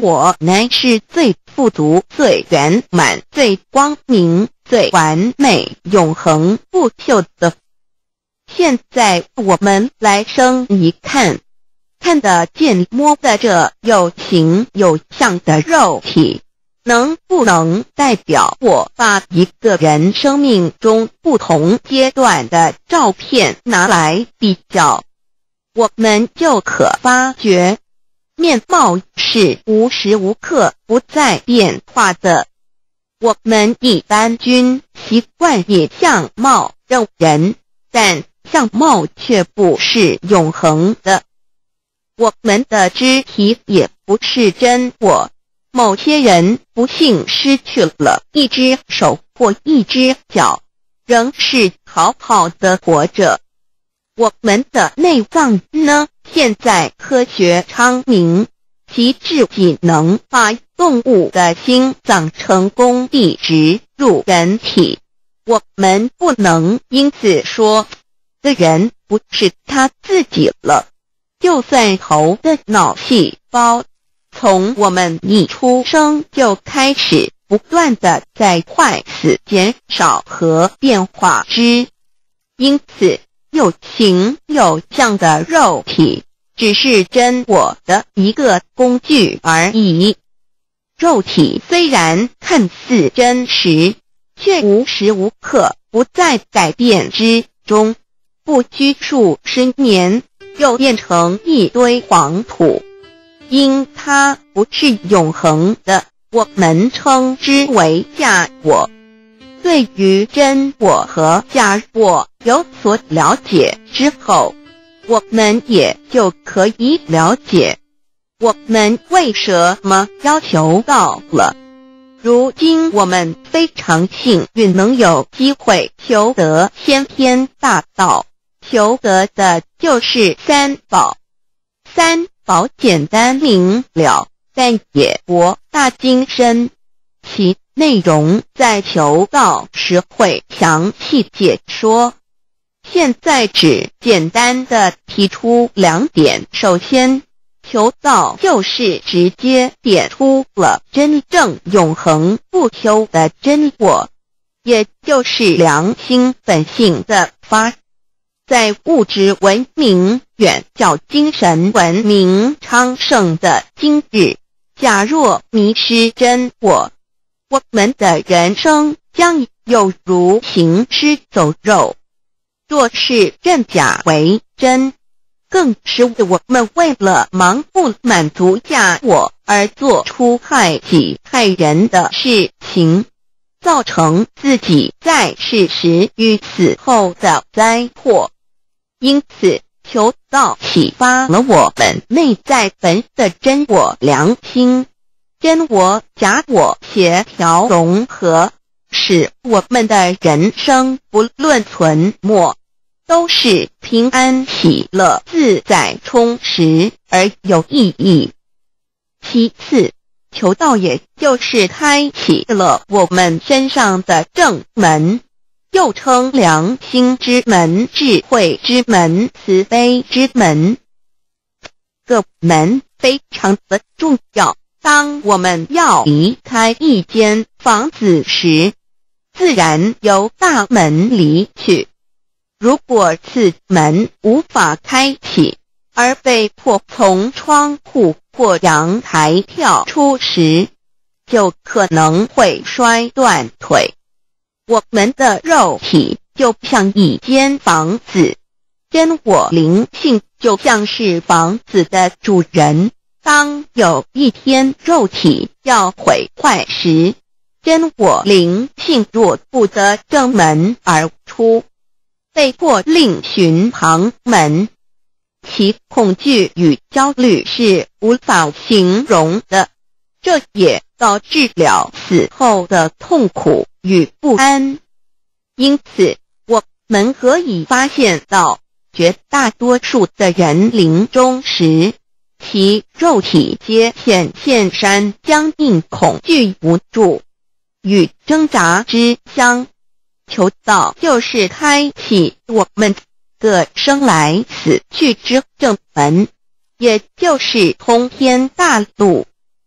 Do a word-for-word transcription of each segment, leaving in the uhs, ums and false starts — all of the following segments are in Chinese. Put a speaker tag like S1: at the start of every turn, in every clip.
S1: 我乃是最富足、最圆满、最光明、最完美、永恒不朽的。现在我们来生一看，看得见摸得着有形有相的肉体，能不能代表我把一个人生命中不同阶段的照片拿来比较，我们就可发觉面貌是无时无刻不在变化的。我们一般均习惯以相貌认人，但相貌却不是永恒的。我们的肢体也不是真我，某些人不幸失去了一只手或一只脚，仍是好好的活着。我们的内脏呢？现在科学昌明，其至仅能把动物的心脏成功地植入人体。我们不能因此说这人不是他自己了。就算头的脑细胞从我们一出生就开始不断的在坏死、减少和变化之，因此有形有相的肉体只是真我的一个工具而已。肉体虽然看似真实，却无时无刻不在改变之中，不拘数十年又变成一堆黄土。因它不是永恒的，我们称之为假我。对于真我和假我有所了解之后，我们也就可以了解我们为什么要求道了。如今我们非常幸运能有机会求得先天大道，求得的就是三宝。三宝简单明了，但也博大精深，其内容在求道时会详细解说。现在只简单的提出两点。首先，求道就是直接点出了真正永恒不朽的真我，也就是良心本性的发。在物质文明远较精神文明昌盛的今日，假若迷失真我，我们的人生将有如行尸走肉。若是认假为真，更是我们为了盲目满足假我而做出害己害人的事情，造成自己在世时与死后的灾祸。因此，求道启发了我们内在本的真我良心，真我假我协调融合，使我们的人生不论存没，都是平安喜乐、自在充实而有意义。其次，求道也就是开启了我们身上的正门，又称良心之门、智慧之门、慈悲之门。这个门非常的重要。当我们要离开一间房子时，自然由大门离去。如果此门无法开启，而被迫从窗户或阳台跳出时，就可能会摔断腿。我们的肉体就像一间房子，真我灵性就像是房子的主人。当有一天肉体要毁坏时，真我灵性若不得正门而出，被迫另寻旁门，其恐惧与焦虑是无法形容的，这也导致了死后的痛苦与不安。因此，我们可以发现到，绝大多数的人临终时，其肉体皆显现山僵硬、恐惧、无助与挣扎之相。求道就是开启我们的生来死去之正门，也就是通天大路。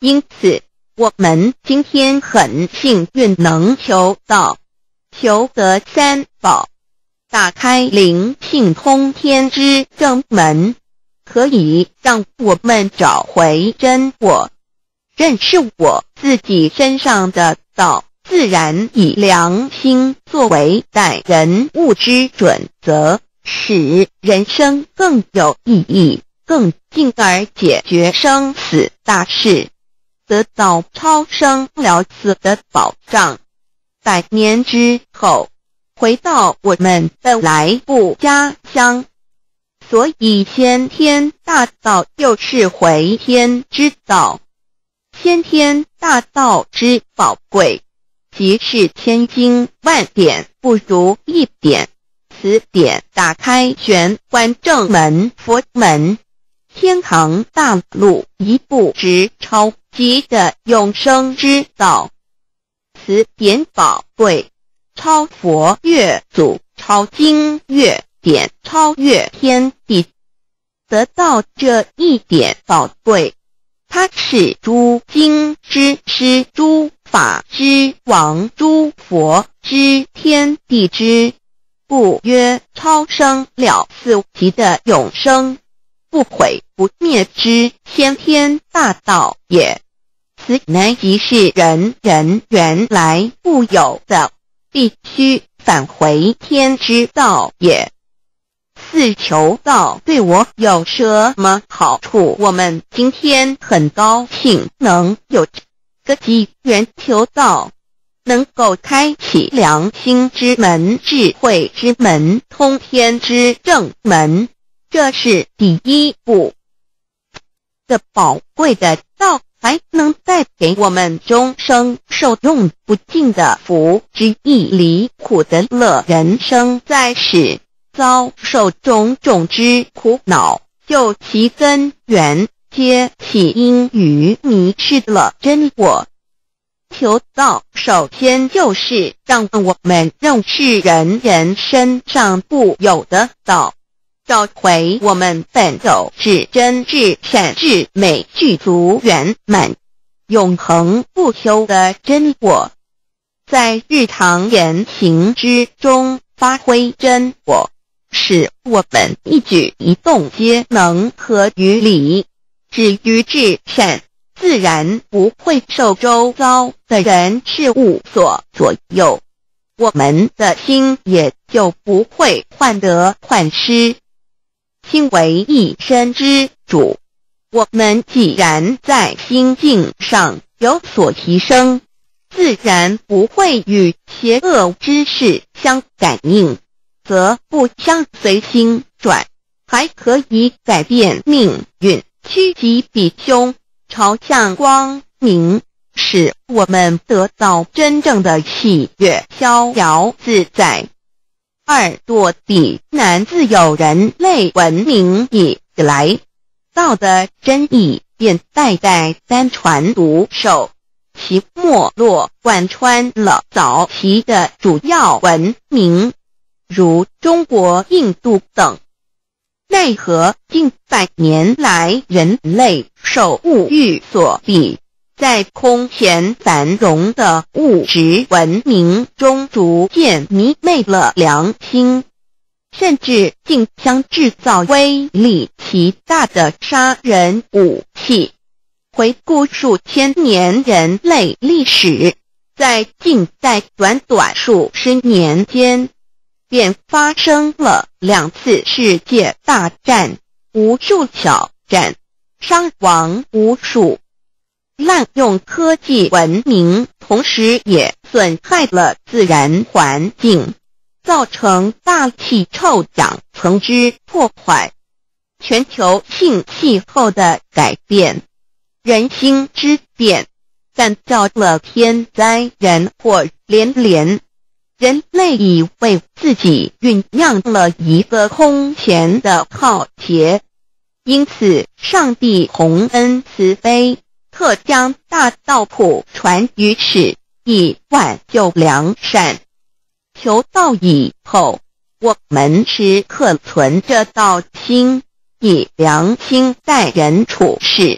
S1: 因此，我们今天很幸运能求到，求得三宝，打开灵性通天之正门，可以让我们找回真我，认识我自己身上的道，自然以良心作为待人物之准则，使人生更有意义，更进而解决生死大事，得到超生了死的保障。百年之后，回到我们的来不家乡，所以先天大道就是回天之道。先天大道之宝贵，即是千经万典不如一点，此点打开玄关正门佛门，天堂大路一步直超级的永生之道。此点宝贵，超佛越祖，超经越典，超越天地。得到这一点宝贵，它是诸经之师，诸法之王，诸佛之天地之，故曰超生了死即的永生，不毁不灭之先天大道也。此乃即是人人原来固有的，必须返回天之道也。四求道对我有什么好处？我们今天很高兴能有这个机缘求道，能够开启良心之门、智慧之门、通天之正门，这是第一步。这宝贵的道还能带给我们终生受用不尽的福之益，离苦的乐，人生在世遭受种种之苦恼，就其根源皆起因于迷失了真我。求道首先就是让我们认识人人身上固有的道，找回我们本有至真至善至美具足圆满永恒不朽的真我，在日常言行之中发挥真我，使我们一举一动皆能合于理，止于至善，自然不会受周遭的人事物所左右，我们的心也就不会患得患失。心为一身之主，我们既然在心境上有所提升，自然不会与邪恶之事相感应，则不相随心转，还可以改变命运，趋吉避凶，朝向光明，使我们得到真正的喜悦，逍遥自在。二堕地难自有人类文明以来，道的真意便代代单传独授，其没落贯穿了早期的主要文明，如中国、印度等。奈何近百年来人类受物欲所逼，在空前繁荣的物质文明中逐渐迷昧了良心，甚至竟将制造威力极大的杀人武器。回顾数千年人类历史，在近代短短数十年间，便发生了两次世界大战，无数小战，伤亡无数。滥用科技文明，同时也损害了自然环境，造成大气臭氧层之破坏，全球性气候的改变，人心之变，干造了天灾人祸连连。人类已为自己酝酿了一个空前的浩劫，因此上帝洪恩慈悲，特将大道普传于世，以挽救良善。求道以后，我们时刻存着道心，以良心待人处事，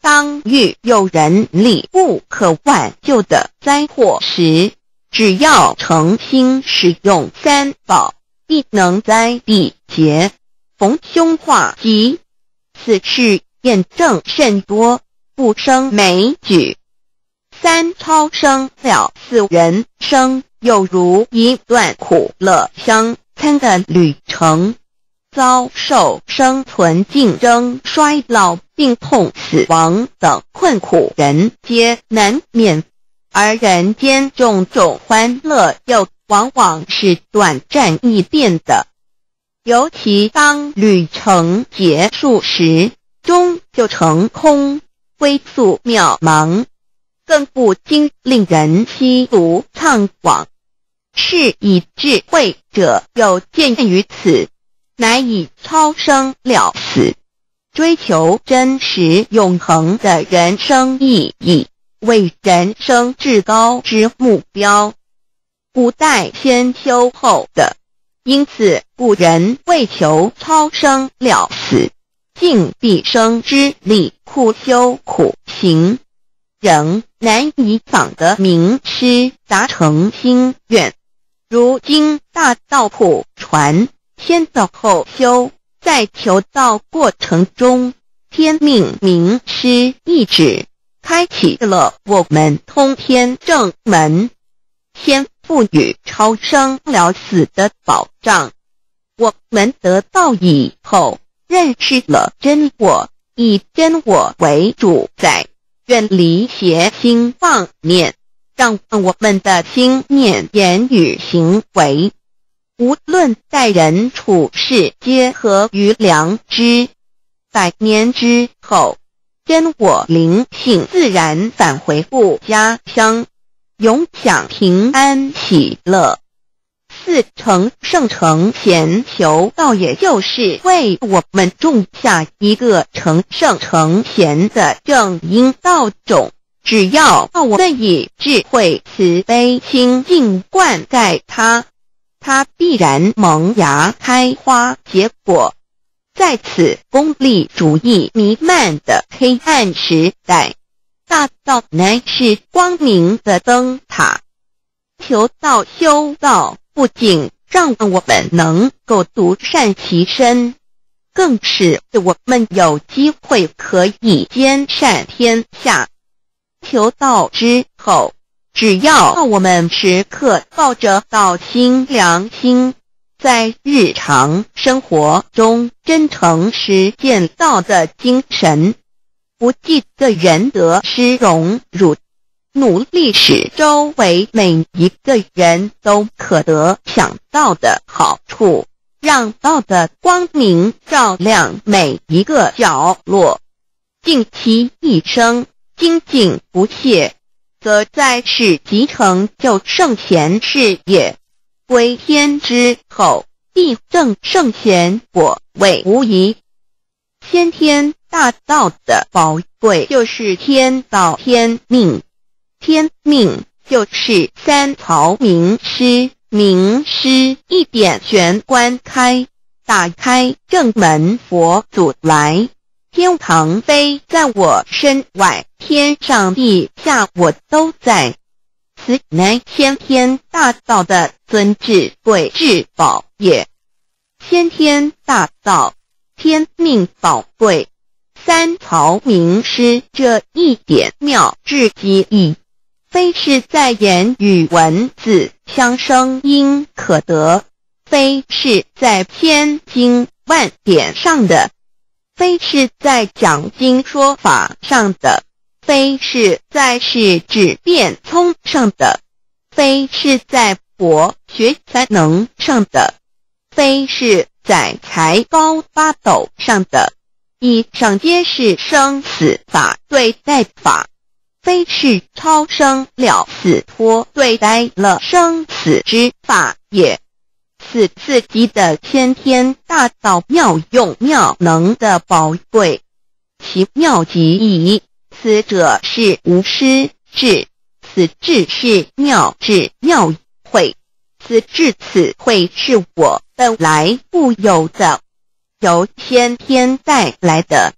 S1: 当遇有人力不可挽救的灾祸时，只要诚心使用三宝，必能灾必劫，逢凶化吉。此事验证甚多，不胜枚举。三超生了四人生，有如一段苦乐相参的旅程，遭受生存竞争、衰老、病痛、死亡等困苦，人皆难免。而人间种种欢乐又往往是短暂易变的，尤其当旅程结束时，终就成空，归宿渺茫，更不禁令人凄毒怅惘。是以智慧者有见于此，乃以超生了死，追求真实永恒的人生意义为人生至高之目标，古代先修后的。因此古人为求超生了死，尽毕生之力苦修苦行，仍难以访得名师达成心愿。如今大道普传，先道后修，在求道过程中，天命名师一指，开启了我们通天正门，先赋予超生了死的保障。我们得道以后，认识了真我，以真我为主宰，远离邪心妄念，让我们的心念、言语、行为，无论待人处事，皆合于良知。百年之后，真我灵性自然返回故家乡，永享平安喜乐。四成圣成贤求道，也就是为我们种下一个成圣成贤的正因道种。只要我们以智慧、慈悲、清净灌溉它，它必然萌芽开花结果。在此功利主义弥漫的黑暗时代，大道乃是光明的灯塔。求道修道，不仅让我们能够独善其身，更使我们有机会可以兼善天下。求道之后，只要我们时刻抱着道心、良心，在日常生活中真诚实践道的精神，不计个人得失荣辱，努力使周围每一个人都可得享到的好处，让道的光明照亮每一个角落，尽其一生精进不懈，则在世即成就圣贤事业，归天之后，必证圣贤果位无疑。先天大道的宝贵就是天道天命，天命就是三曹名师，名师一点玄关开，打开正门，佛祖来。天堂非在我身外，天上地下我都在。此乃先天大道的尊至贵至宝也。先天大道，天命宝贵，三曹名师这一点妙至极意，非是在言语文字相声音可得，非是在千经万典上的，非是在讲经说法上的，非是在是指变聪上的，非是在博学才能上的，非是在才高八斗上的，以上皆是生死法对待法，非是超生了死脱对待了生死之法也。此四极的先天大道妙用妙能的宝贵，其妙极矣。此者是无师智，此智是妙智妙慧，此智此慧是我本来固有的，由先天带来的，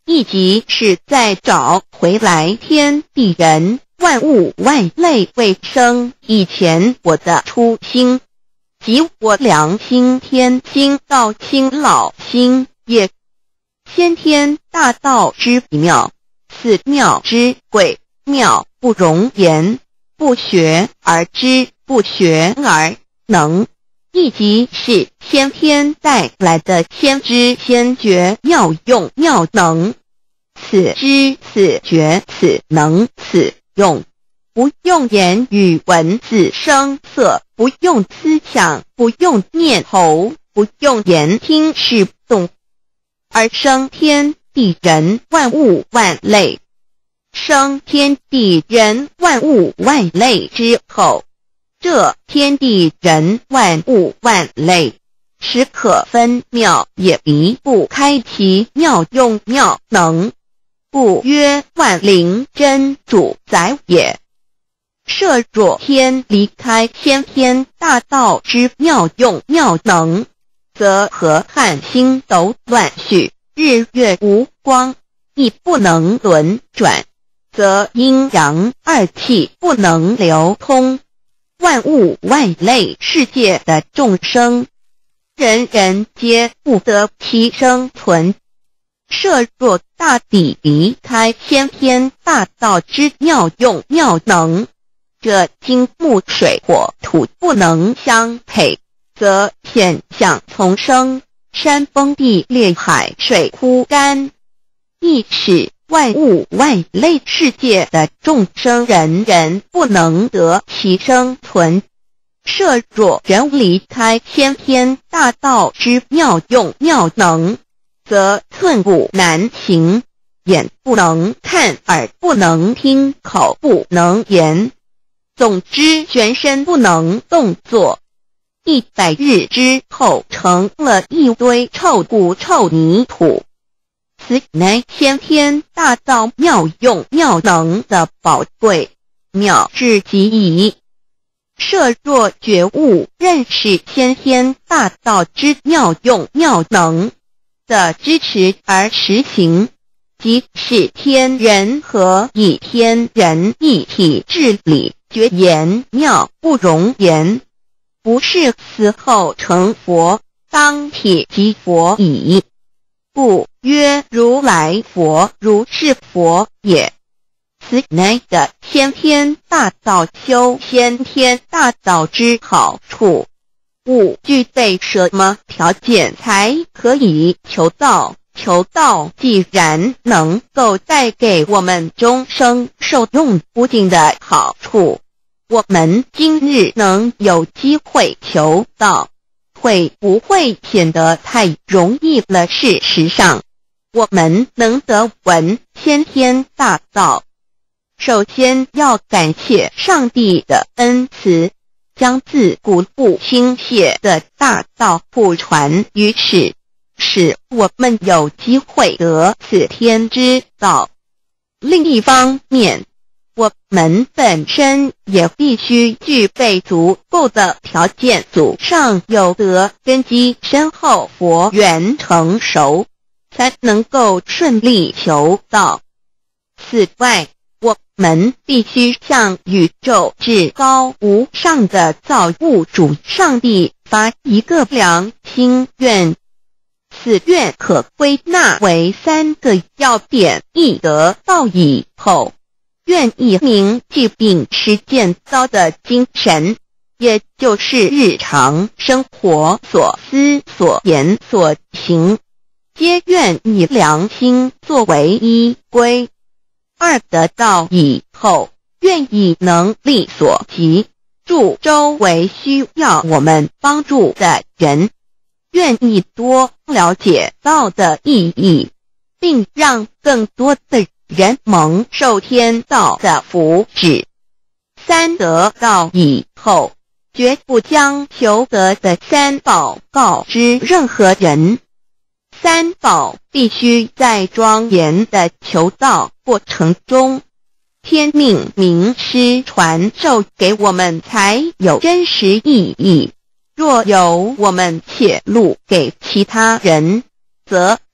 S1: 亦即是在找回来天地人万物万类未生以前我的初心，即我良心天心道心老心也。先天大道之妙，此妙之贵妙不容言，不学而知，不学而能，亦即是先天带来的先知先觉妙用妙能。此知此觉此能此用，不用言语文字声色，不用思想，不用念头，不用言听是动，而生天地人万物万类。生天地人万物万类之后，这天地人万物万类实可分妙，也离不开其妙用妙能，故曰万灵真主宰也。设若天离开先天大道之妙用妙能，则河汉星斗乱序，日月无光，亦不能轮转，则阴阳二气不能流通，万物万类世界的众生，人人皆不得其生存。设若大地离开先天大道之妙用妙能，这金木水火土不能相配，则现象丛生，山崩地裂，海水枯干，亦使万物万类世界的众生人人不能得其生存。设若人离开先天大道之妙用妙能，则寸步难行，眼不能看，耳不能听，口不能言，总之全身不能动作。一百日之后，成了一堆臭骨臭泥土。此乃先天大道妙用妙能的宝贵，妙至极矣。设若觉悟认识先天大道之妙用妙能的支持而实行，即是天人合一，天人一体治理，绝言妙不容言，不是死后成佛，当体即佛矣。故曰如来佛，如是佛也。此乃的先天大道修先天大道之好处。勿具备什么条件才可以求道？求道既然能够带给我们终生受用不尽的好处，我们今日能有机会求道，会不会显得太容易了？事实上，我们能得闻先天大道，首先要感谢上帝的恩慈，将自古不倾泻的大道普传于世，使我们有机会得此天之道。另一方面，我们本身也必须具备足够的条件，祖上有德，根基深厚，佛缘成熟，才能够顺利求道。此外，我们必须向宇宙至高无上的造物主上帝发一个良心愿，此愿可归纳为三个要点：一得道以后，愿以明具并实践道的精神，也就是日常生活所思所言所行，皆愿以良心作为依归。二得道以后，愿以能力所及，助周围需要我们帮助的人，愿意多了解道的意义，并让更多的人蒙受天道的福祉。三得道以后，绝不将求得的三宝告知任何人。三宝必须在庄严的求道过程中，天命名师传授给我们，才有真实意义。若由我们泄露给其他人，则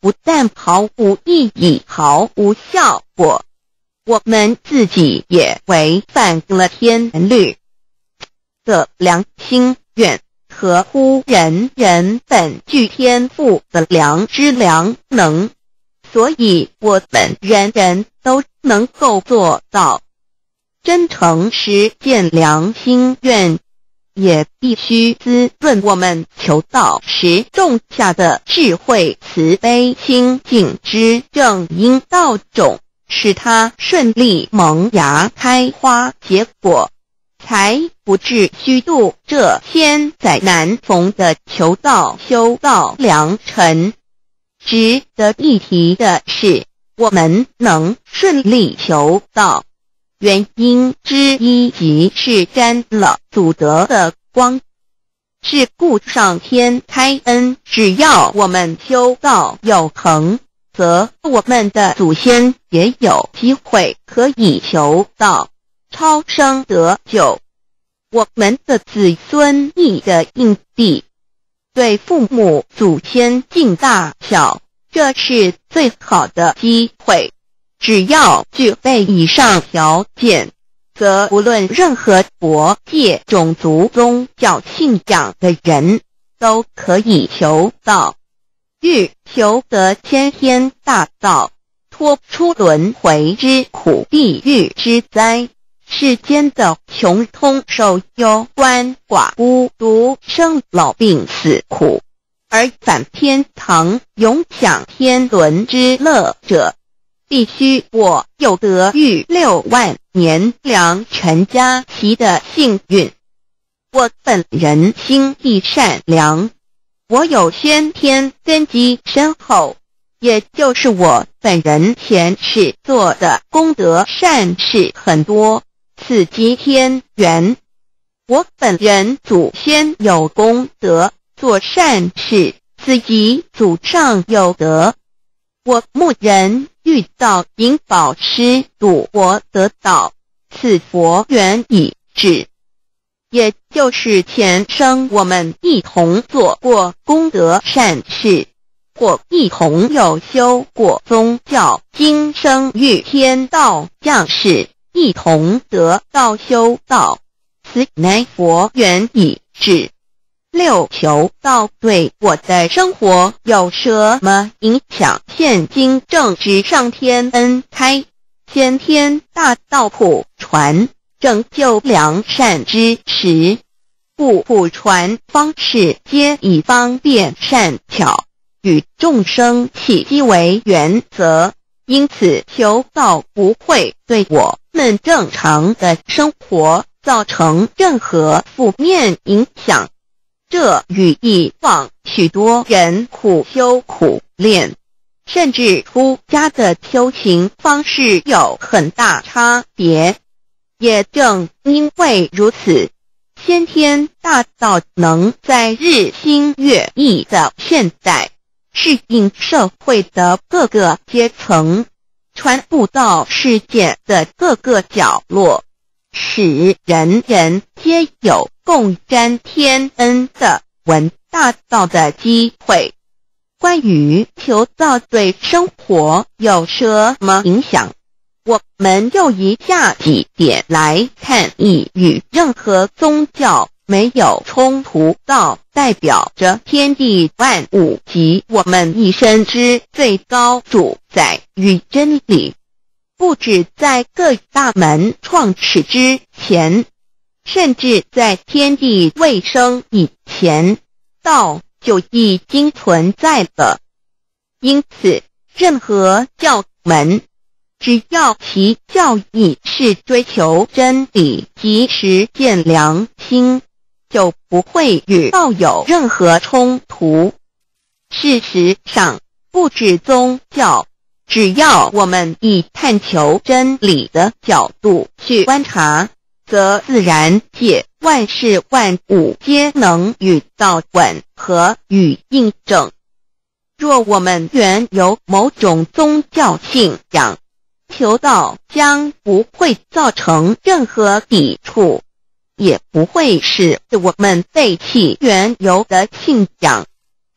S1: 不但毫无意义、毫无效果，我们自己也违反了天律。的良心愿合乎人人本具天赋的良知良能，所以我们人人都能够做到。真诚实践良心愿，也必须滋润我们求道时种下的智慧、慈悲、清净之正因道种，使它顺利萌芽、开花结果，才不至虚度这千载难逢的求道修道良辰。值得一提的是，我们能顺利求道，原因之一即是沾了祖德的光，是故上天开恩，只要我们修道有恒，则我们的祖先也有机会可以求道超生得救。我们的子孙亦的印地，对父母祖先尽大孝，这是最好的机会。只要具备以上条件，则无论任何国界、种族、宗教信仰的人都可以求道。欲求得先天大道，脱出轮回之苦、地狱之灾，世间的穷通受忧、鳏寡孤独、生老病死苦，而返天堂永享天伦之乐者，必须我有得遇六万年良辰佳期的幸运。我本人心地善良，我有先天根基深厚，也就是我本人前世做的功德善事很多，此即天缘。我本人祖先有功德做善事，此即祖上有德。我牧人遇到引导师度我得道，此佛缘已至，也就是前生我们一同做过功德善事，或一同有修过宗教，今生遇天道降世，一同得道修道，此乃佛缘已至。六求道对我的生活有什么影响？现今正值上天恩开，先天大道普传，拯救良善之时，故普传方式皆以方便善巧，与众生契机为原则，因此求道不会对我们正常的生活造成任何负面影响。这与以往许多人苦修苦练，甚至出家的修行方式有很大差别。也正因为如此，先天大道能在日新月异的现代，适应社会的各个阶层，传布到世界的各个角落，使人人皆有共沾天恩的闻大道的机会。关于求道对生活有什么影响，我们就以下几点来看。一、与任何宗教没有冲突，道代表着天地万物及我们一生之最高主宰与真理。不止在各大门创始之前，甚至在天地未生以前，道就已经存在了。因此，任何教门，只要其教义是追求真理及实践良心，就不会与道有任何冲突。事实上，不止宗教，只要我们以探求真理的角度去观察，则自然界万事万物皆能与道吻合与印证。若我们原有某种宗教信仰，求道将不会造成任何抵触，也不会使我们背弃原有的信仰。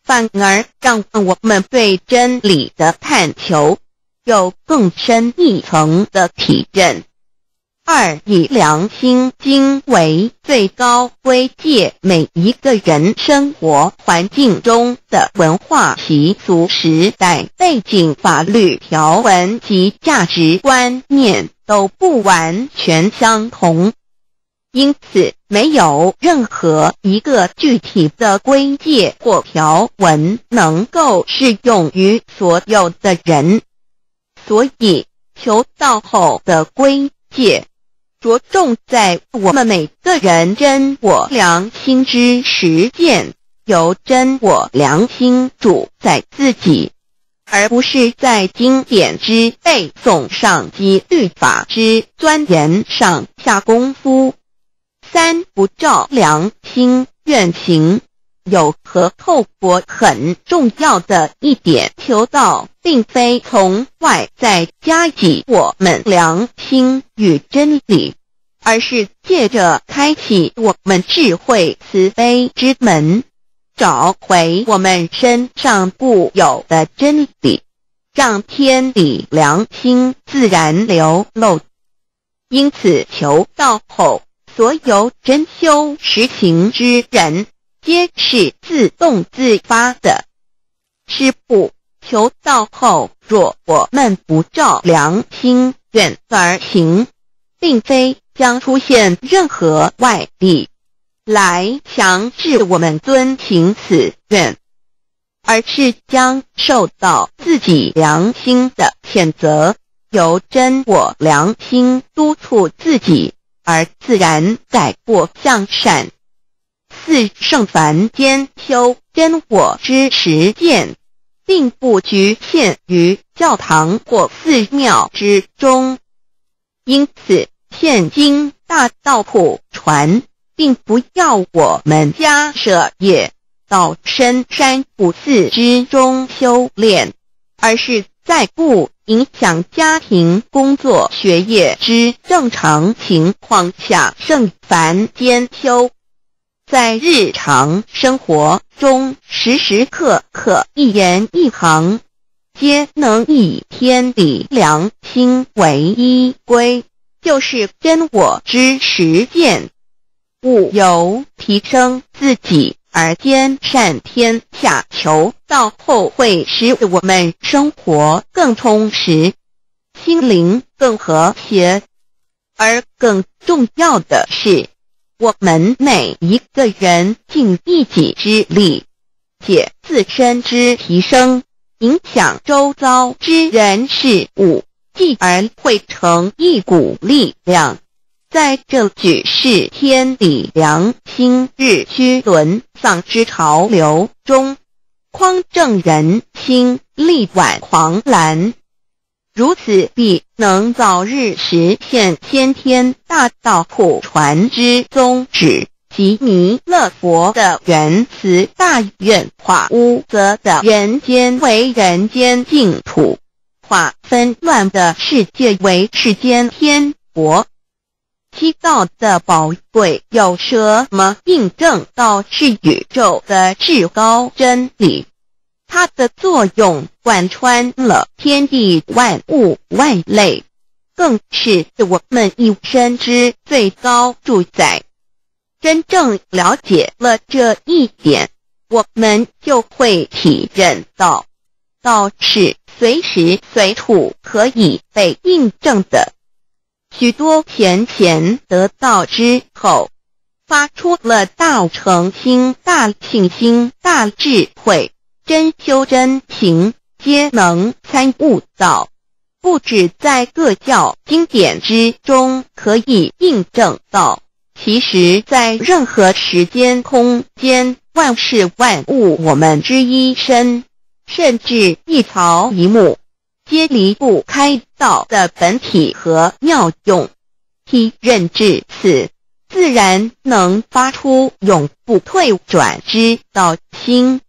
S1: 反而让我们对真理的探求有更深一层的体认。二、以良心经为最高规戒每一个人生活环境中的文化习俗、时代背景、法律条文及价值观念都不完全相同，因此没有任何一个具体的规戒或条文能够适用于所有的人。所以求道后的规戒着重在我们每个人真我良心之实践，由真我良心主宰自己，而不是在经典之背诵上及律法之钻研上下功夫。三、不照良心愿行。有和透过很重要的一点，求道并非从外在加给我们良心与真理，而是借着开启我们智慧慈悲之门，找回我们身上固有的真理，让天理良心自然流露。因此求道后，所有真修实行之人皆是自动自发的。是不求道后，若我们不照良心愿而行，并非将出现任何外力来强制我们遵行此愿，而是将受到自己良心的谴责，由真我良心督促自己，而自然改过向善。四、圣凡间修真我之实践，并不局限于教堂或寺庙之中，因此现今大道普传，并不要我们家舍业到深山古寺之中修炼，而是在不影响家庭、工作、学业之正常情况下圣凡间修，在日常生活中时时刻刻一言一行皆能以天理良心为依归，就是真我之实践。务由提升自己而兼善天下，求道后会使我们生活更充实，心灵更和谐。而更重要的是，我们每一个人尽一己之力，借自身之提升，影响周遭之人事物，继而汇成一股力量，在这举世天理良心日趋沦丧之潮流中，匡正人心，力挽狂澜。如此必能早日实现先天大道普传之宗旨，及弥勒佛的原慈大愿，化污浊的人间为人间净土，化纷乱的世界为世间天国。七道的宝贵有什么印证到是宇宙的至高真理？它的作用贯穿了天地万物万类，更是我们一生之最高主宰。真正了解了这一点，我们就会体认到，道是随时随处可以被印证的。许多贤贤得道之后，发出了大诚心、大信心、大智慧，真修真行，皆能参悟到，不只在各教经典之中可以印证到，其实在任何时间空间、万事万物我们之一身，甚至一草一木，皆离不开道的本体和妙用。体认至此，自然能发出永不退转之道心。